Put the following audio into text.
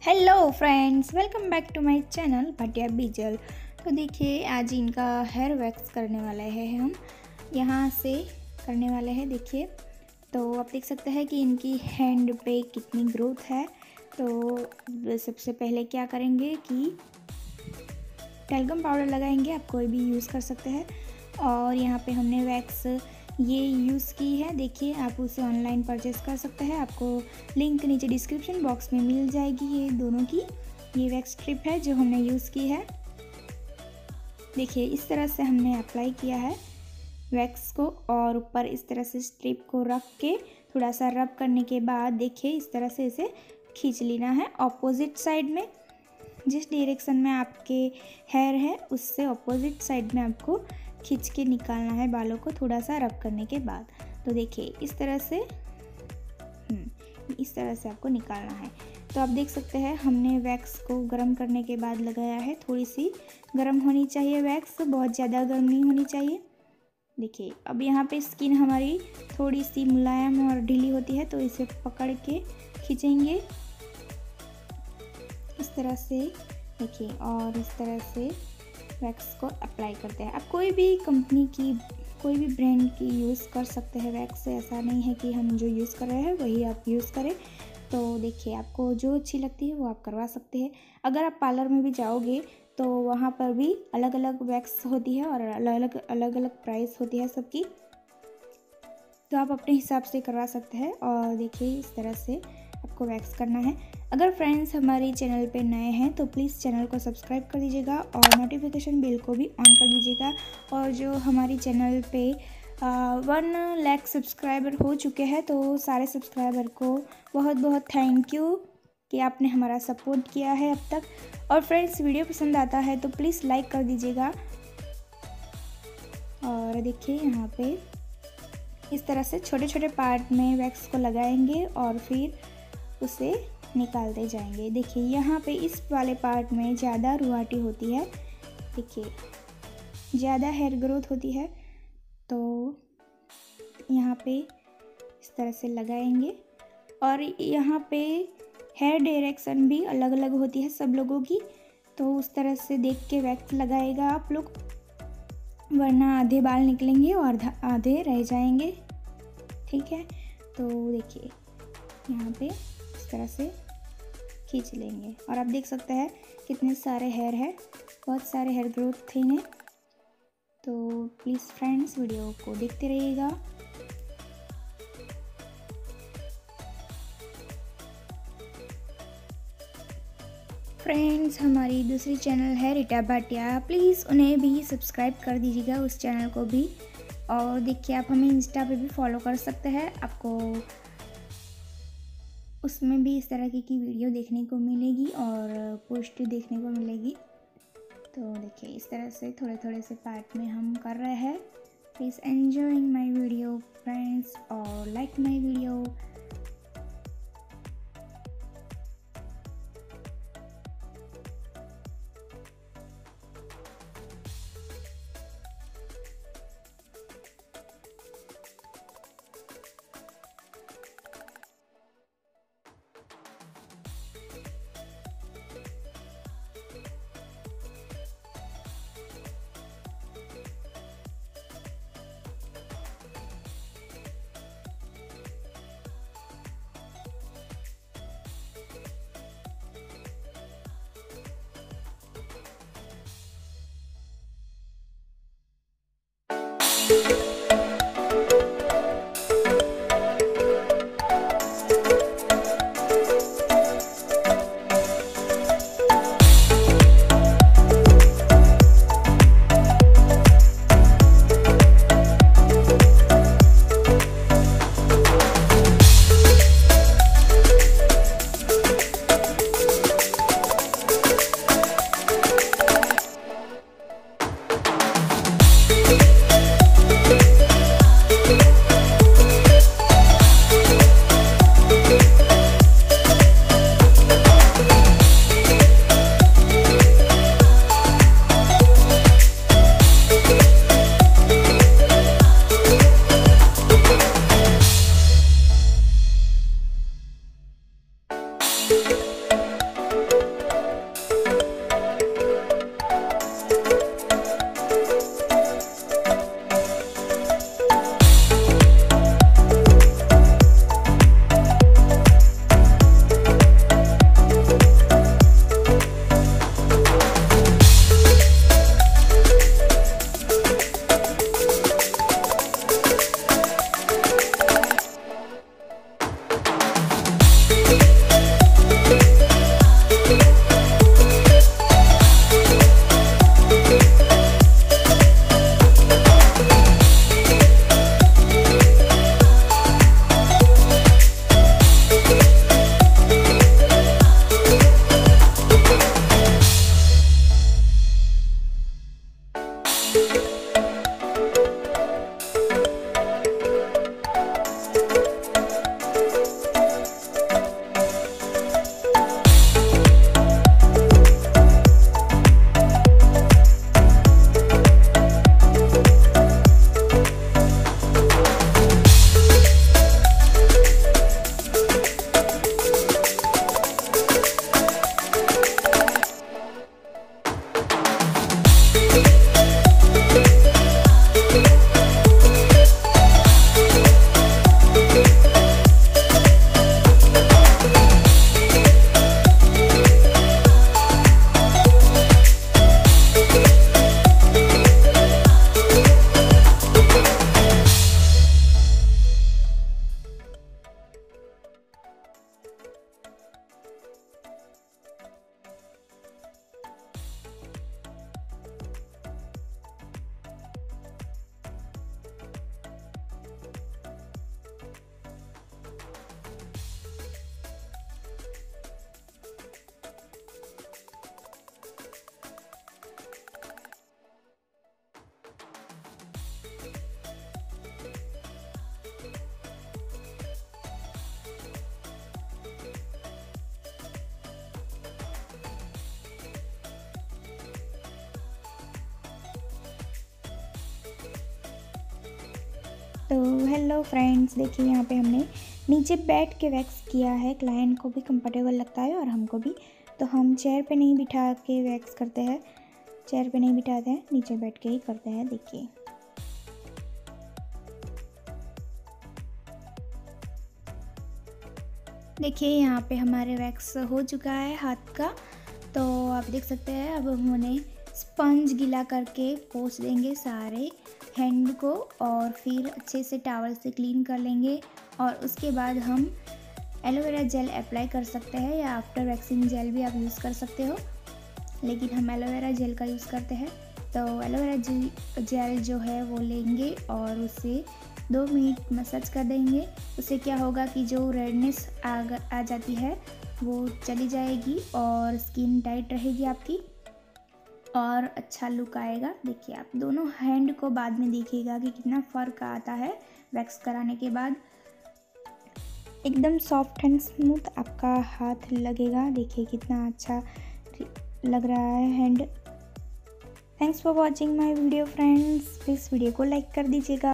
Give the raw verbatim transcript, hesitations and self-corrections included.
Hello friends, welcome back to my channel Bhatia Bijal. तो देखिए, आज इनका हेयर वैक्स करने वाले हैं। हम यहाँ से करने वाले हैं। देखिए, तो आप देख सकते हैं कि इनकी हैंड पे कितनी ग्रोथ है। तो सबसे पहले क्या करेंगे कि टैल्कम पाउडर लगाएंगे। आप कोई भी यूज़ कर सकते हैं। और यहाँ पे हमने वैक्स ये यूज़ की है। देखिए, आप उसे ऑनलाइन परचेज़ कर सकते हैं। आपको लिंक नीचे डिस्क्रिप्शन बॉक्स में मिल जाएगी। ये दोनों की ये वैक्स स्ट्रिप है जो हमने यूज़ की है। देखिए, इस तरह से हमने अप्लाई किया है वैक्स को और ऊपर इस तरह से स्ट्रिप को रख के थोड़ा सा रब करने के बाद देखिए इस तरह से इसे खींच लेना है ऑपोजिट साइड में। जिस डायरेक्शन में आपके हेयर है उससे ऑपोजिट साइड में आपको खींच के निकालना है बालों को, थोड़ा सा रब करने के बाद। तो देखिए इस तरह से इस तरह से आपको निकालना है। तो आप देख सकते हैं हमने वैक्स को गर्म करने के बाद लगाया है। थोड़ी सी गर्म होनी चाहिए वैक्स, बहुत ज़्यादा गर्म नहीं होनी चाहिए। देखिए, अब यहाँ पे स्किन हमारी थोड़ी सी मुलायम और ढीली होती है, तो इसे पकड़ के खींचेंगे इस तरह से। देखिए, और इस तरह से वैक्स को अप्लाई करते हैं। आप कोई भी कंपनी की, कोई भी ब्रांड की यूज़ कर सकते हैं वैक्स। ऐसा नहीं है कि हम जो यूज़ कर रहे हैं वही आप यूज़ करें। तो देखिए, आपको जो अच्छी लगती है वो आप करवा सकते हैं। अगर आप पार्लर में भी जाओगे तो वहाँ पर भी अलग अलग वैक्स होती है और अलग अलग अलग अलग प्राइस होती है सबकी, तो आप अपने हिसाब से करवा सकते हैं। और देखिए इस तरह से आपको वैक्स करना है। अगर फ्रेंड्स हमारे चैनल पे नए हैं तो प्लीज़ चैनल को सब्सक्राइब कर दीजिएगा और नोटिफिकेशन बेल को भी ऑन कर दीजिएगा। और जो हमारी चैनल पे वन लाख सब्सक्राइबर हो चुके हैं तो सारे सब्सक्राइबर को बहुत बहुत थैंक यू कि आपने हमारा सपोर्ट किया है अब तक। और फ्रेंड्स, वीडियो पसंद आता है तो प्लीज़ लाइक कर दीजिएगा। और देखिए, यहाँ पे इस तरह से छोटे छोटे पार्ट में वैक्स को लगाएंगे और फिर उसे निकालते जाएंगे। देखिए, यहाँ पे इस वाले पार्ट में ज़्यादा रुआटी होती है। देखिए, ज़्यादा हेयर ग्रोथ होती है, तो यहाँ पे इस तरह से लगाएंगे। और यहाँ पे हेयर डायरेक्शन भी अलग अलग होती है सब लोगों की, तो उस तरह से देख के वैक्स लगाएगा आप लोग, वरना आधे बाल निकलेंगे और आधे रह जाएंगे। ठीक है, तो देखिए यहाँ पे इस तरह से खींच लेंगे। और आप देख सकते हैं कितने सारे हेयर है, बहुत सारे हेयर ग्रोथ थे इन्हें। तो प्लीज़ फ्रेंड्स वीडियो को देखते रहिएगा। फ्रेंड्स, हमारी दूसरी चैनल है रीटा भाटिया, प्लीज़ उन्हें भी सब्सक्राइब कर दीजिएगा, उस चैनल को भी। और देखिए, आप हमें इंस्टा पे भी फॉलो कर सकते हैं। आपको उसमें भी इस तरह की, की वीडियो देखने को मिलेगी और पोस्ट देखने को मिलेगी। तो देखिए, इस तरह से थोड़े थोड़े से पार्ट में हम कर रहे हैं। Please enjoying my video friends और लाइक माय वीडियो। तो हेलो फ्रेंड्स, देखिए यहाँ पे हमने नीचे बैठ के वैक्स किया है। क्लाइंट को भी कंफर्टेबल लगता है और हमको भी। तो हम चेयर पे नहीं बिठा के वैक्स करते हैं, चेयर पे नहीं बिठाते हैं, नीचे बैठ के ही करते हैं। देखिए देखिए यहाँ पे हमारे वैक्स हो चुका है हाथ का। तो आप देख सकते हैं। अब हम उन्हें स्पंज गीला करके पोंछ देंगे सारे हैंड को, और फिर अच्छे से टॉवल से क्लीन कर लेंगे। और उसके बाद हम एलोवेरा जेल अप्लाई कर सकते हैं, या आफ्टर वैक्सिंग जेल भी आप यूज़ कर सकते हो, लेकिन हम एलोवेरा जेल का यूज़ करते हैं। तो एलोवेरा जेल जो है वो लेंगे और उसे दो मिनट मसाज कर देंगे। उससे क्या होगा कि जो रेडनेस आ आ जाती है वो चली जाएगी और स्किन टाइट रहेगी आपकी, और अच्छा लुक आएगा। देखिए आप दोनों हैंड को बाद में देखिएगा कि कितना फ़र्क आता है वैक्स कराने के बाद। एकदम सॉफ्ट एंड स्मूथ आपका हाथ लगेगा। देखिए कितना अच्छा लग रहा है हैंड। Thanks for watching my video friends. Please video को लाइक कर दीजिएगा।